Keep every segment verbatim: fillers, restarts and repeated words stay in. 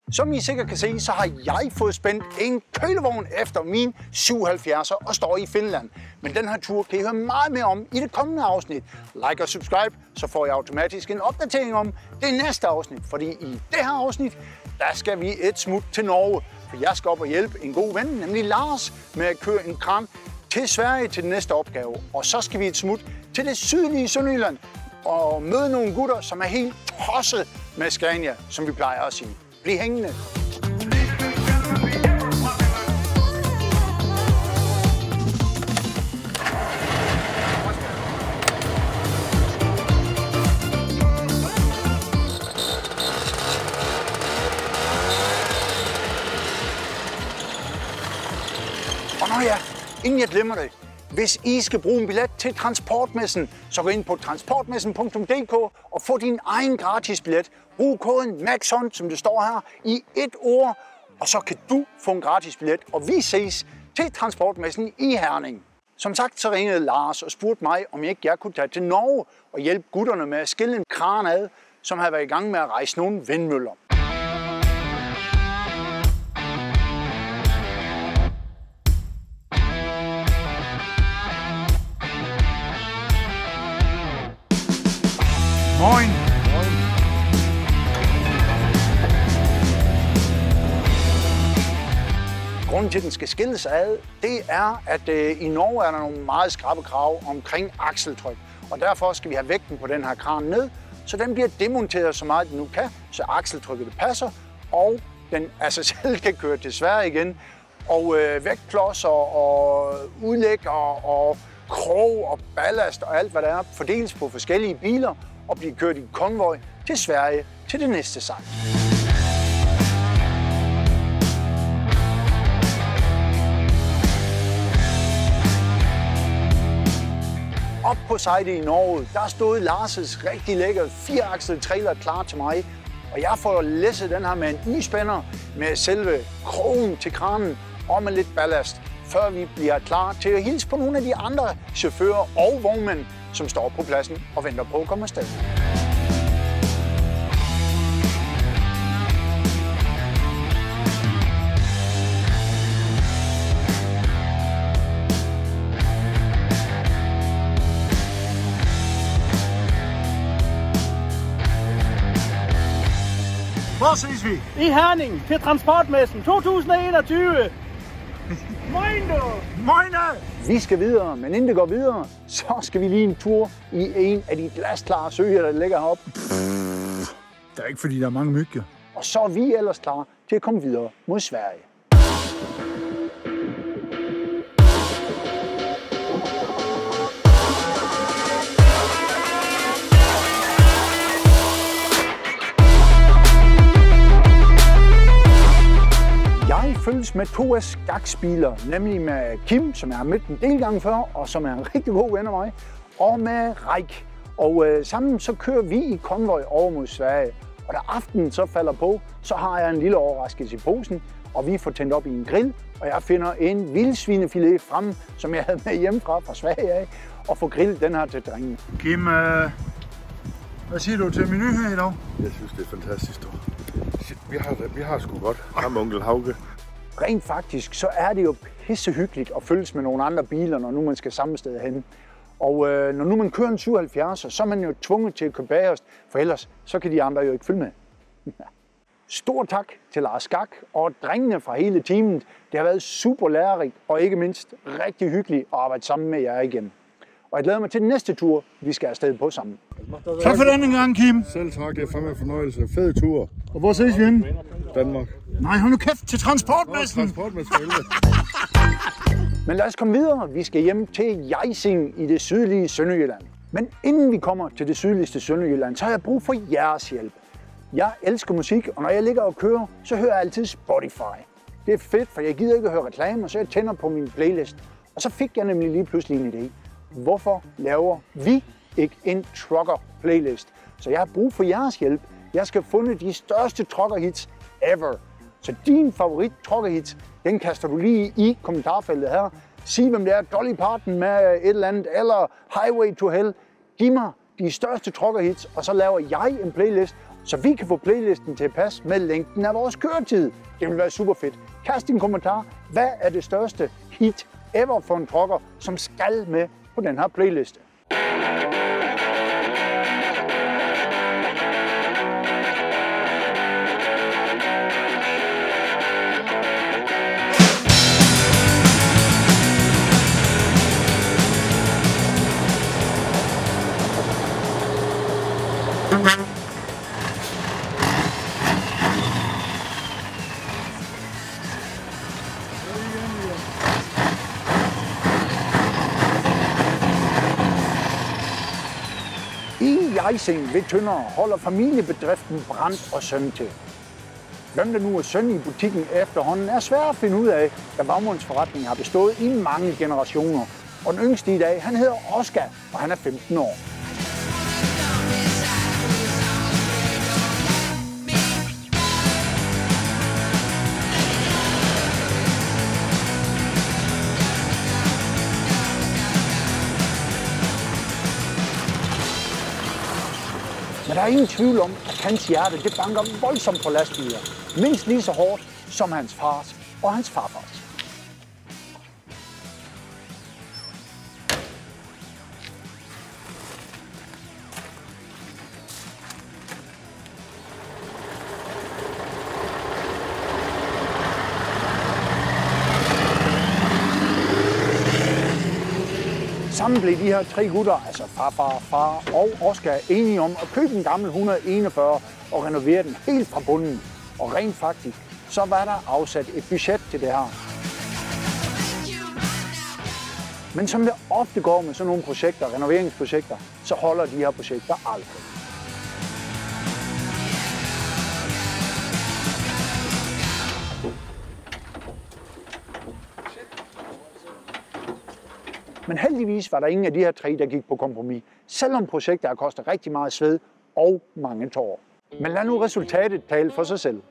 Som I sikkert kan se, så har jeg fået spændt en kølevogn efter min syvoghalvfjerdser og står i Finland. Men den her tur kan I høre meget mere om i det kommende afsnit. Like og subscribe, så får I automatisk en opdatering om det næste afsnit. Fordi i det her afsnit, der skal vi et smut til Norge. For jeg skal op og hjælpe en god ven, nemlig Lars, med at køre en kran til Sverige til den næste opgave. Og så skal vi et smut til det sydlige Sønderjylland og møde nogle gutter, som er helt tosset med Scania, som vi plejer at sige. Bliv hængende. Og nå ja, inden jeg glemmer det. Hvis I skal bruge en billet til Transportmessen, så gå ind på transportmessen punktum d k og få din egen gratis billet. Brug koden MAXHUNT, som det står her, i et ord, og så kan du få en gratis billet, og vi ses til Transportmessen i Herning. Som sagt, så ringede Lars og spurgte mig, om jeg ikke jeg kunne tage til Norge og hjælpe gutterne med at skille en kran ad, som havde været i gang med at rejse nogle vindmøller. Moin! Grunden til, at den skal skilles ad, det er, at øh, i Norge er der nogle meget skrappe krav omkring akseltryk. Og derfor skal vi have vægten på den her kran ned, så den bliver demonteret så meget den nu kan, så akseltrykket det passer, og den af sig selv kan køre til Sverige igen. Og øh, vægtklodser og udlæg og, og krog og ballast og alt hvad der er, fordeles på forskellige biler og bliver kørt i konvoj til Sverige til det næste sejl. Op på sejlet i Norge, der stod Lars' rigtig lækkere fireakslede trailer klar til mig. Og jeg får læsset den her med en isspænder med selve krogen til kranen og med lidt ballast, før vi bliver klar til at hilse på nogle af de andre chauffører og vognmænd, som står på pladsen og venter på at komme afsted. Hvor ses vi? I Herning til Transportmessen to tusind og enogtyve. Moin du! Moine! Vi skal videre, men inden det går videre, så skal vi lige en tur i en af de glasklare søer, der ligger heroppe. Det er ikke fordi, der er mange myg. Og så er vi ellers klar til at komme videre mod Sverige. Jeg følges med to skaksbiler, nemlig med Kim, som jeg har mødt en del gange før, og som er en rigtig god ven af mig, og med Reik. Og øh, sammen så kører vi i konvoj over mod Sverige. Og da aftenen så falder på, så har jeg en lille overraskelse i posen, og vi får tændt op i en grill, og jeg finder en vildsvinefilet frem, som jeg havde med hjemmefra fra Sverige af, og får grillet den her til drengene. Kim, øh, hvad siger du til menu her i dag? Jeg synes, det er fantastisk, du. Vi har, vi har sgu godt. Ham onkel Hauke. Rent faktisk, så er det jo pissehyggeligt at følges med nogle andre biler, når nu man skal samme sted hen. Og øh, når nu man kører en syvoghalvfjerdser, så er man jo tvunget til at køre bagerst, for ellers så kan de andre jo ikke følge med. Stor tak til Lars Skak og drengene fra hele teamet. Det har været super lærerigt og ikke mindst rigtig hyggeligt at arbejde sammen med jer igen. Og jeg glæder mig til den næste tur, vi skal afsted på sammen. Tak for den gang, Kim. Selv tak, det er fandme en fornøjelse. Fed tur. Og hvor ses vi henne? Danmark. Nej, hold nu kæft, til Transportmessen. Transportmessen. Men lad os komme videre. Vi skal hjem til Hjejsing i det sydlige Sønderjylland. Men inden vi kommer til det sydligste Sønderjylland, så har jeg brug for jeres hjælp. Jeg elsker musik, og når jeg ligger og kører, så hører jeg altid Spotify. Det er fedt, for jeg gider ikke at høre reklamer, så jeg tænder på min playlist. Og så fik jeg nemlig lige pludselig en idé. Hvorfor laver vi ikke en trucker-playlist? Så jeg har brug for jeres hjælp. Jeg skal finde de største trucker-hits ever. Så din favorit trucker-hits, den kaster du lige i kommentarfeltet her. Sig, hvem det er, Dolly Parton med et eller andet, eller Highway to Hell. Giv mig de største trucker-hits, og så laver jeg en playlist. så vi kan få playlisten til at passe med længden af vores køretid. Det vil være super fedt. Kast din kommentar. Hvad er det største hit ever for en trucker, som skal med på den her playliste? I Hjejsing ved Tønder holder familiebedriften Brandt og Søn til. Hvem der nu er søn i butikken efterhånden er svært at finde ud af, da vognmandsforretningen har bestået i mange generationer. Og den yngste i dag, han hedder Oscar, og han er femten år. Men der er ingen tvivl om, at hans hjerte det banker voldsomt på lastbiler. Mindst lige så hårdt som hans fars og hans farfars. Sammen blev de her tre gutter, altså farfar, far og Oscar, enige om at købe en gammel et hundrede enogfyrre og renovere den helt fra bunden. Og rent faktisk, så var der afsat et budget til det her. Men som det ofte går med sådan nogle projekter, renoveringsprojekter, så holder de her projekter aldrig. Men heldigvis var der ingen af de her tre, der gik på kompromis, selvom projektet har kostet rigtig meget sved og mange tårer. Men lad nu resultatet tale for sig selv.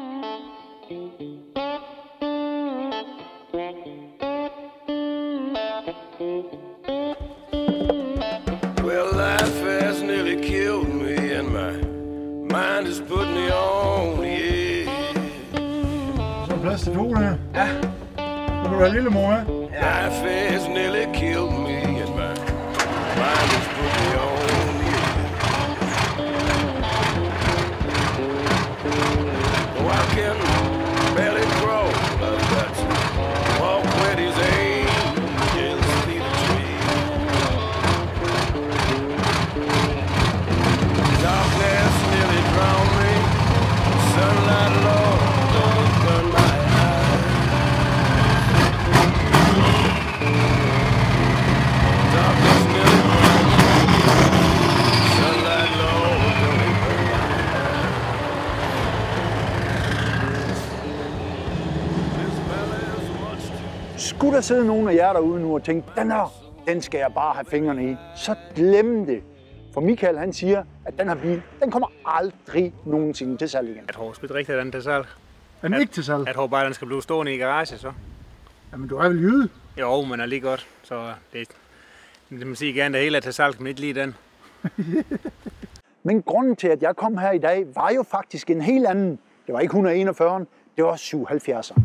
Well, life has nearly killed me, and my mind has put me on the edge. Så er plads til to her. Ja. Så kan du have lille mor med. Life has nearly killed me, and my mind has put me on the edge. Oh, I can barely crawl, I've got to walk where these angels lead me. Darkness nearly drowned me, sunlight, Lord, don't burn my eyes. Darkness nearly drowned me, sunlight, Lord, don't burn my eyes. Skulle der sidde nogen af jer derude nu og tænke, den her, den skal jeg bare have fingrene i, så glem det. For Michael han siger, at den her bil, den kommer aldrig nogensinde til salg igen. Jeg tror sgu ikke rigtigt, at den er til salg. Er den ikke til salg? Jeg tror bare, at den skal blive stående i garage, så. Jamen, du er vel jyde? Jo, men er lige godt, så det, det man siger gerne, det hele er til salg, men ikke lige den. Men grunden til, at jeg kom her i dag, var jo faktisk en helt anden. Det var ikke et hundrede enogfyrre, det var syvoghalvfjerdseren.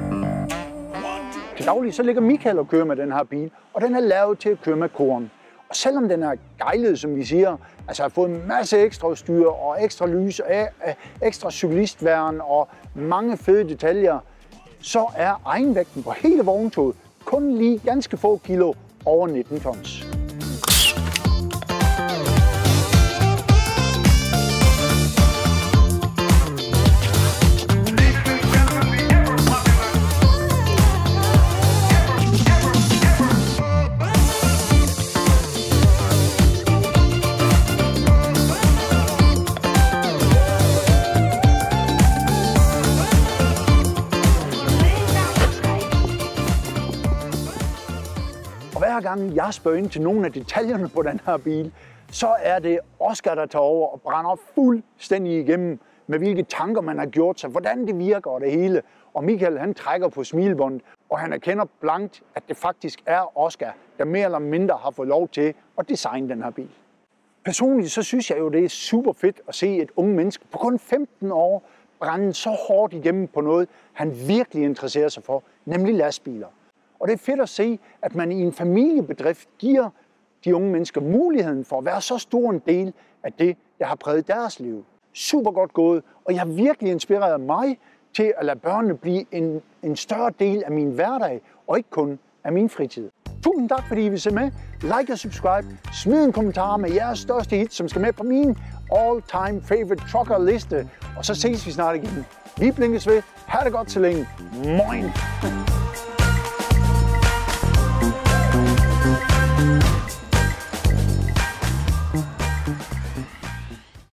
Til daglig så ligger Michael og kører med den her bil, og den er lavet til at køre med korn. Og selvom den er gejlet, som vi siger, altså har fået en masse ekstra udstyr og ekstra lys og ekstra cyklistværn og mange fede detaljer, så er egenvægten på hele vogntoget kun lige ganske få kilo over nitten tons. Hver gang jeg spørger ind til nogle af detaljerne på den her bil, så er det Oscar, der tager over og brænder fuldstændig igennem med hvilke tanker man har gjort sig, hvordan det virker og det hele. Og Michael han trækker på smilebåndet, og han erkender blankt, at det faktisk er Oscar, der mere eller mindre har fået lov til at designe den her bil. Personligt så synes jeg jo, det er super fedt at se et unge menneske på kun femten år brænde så hårdt igennem på noget, han virkelig interesserer sig for, nemlig lastbiler. Og det er fedt at se, at man i en familiebedrift giver de unge mennesker muligheden for at være så stor en del af det, der har præget deres liv. Super godt gået, og jeg har virkelig inspireret mig til at lade børnene blive en, en større del af min hverdag, og ikke kun af min fritid. Tusind tak, fordi I vil se med. Like og subscribe. Smid en kommentar med jeres største hit, som skal med på min all-time favorite trucker liste. Og så ses vi snart igen. Vi blinkes ved. Ha' det godt så længe. Moin!